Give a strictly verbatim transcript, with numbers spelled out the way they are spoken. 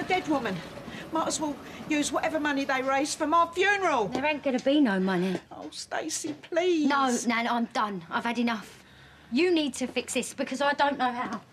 dead woman. Might as well use whatever money they raise for my funeral. There ain't gonna be no money. Oh, Stacey, please. No, Nan, I'm done. I've had enough. You need to fix this because I don't know how.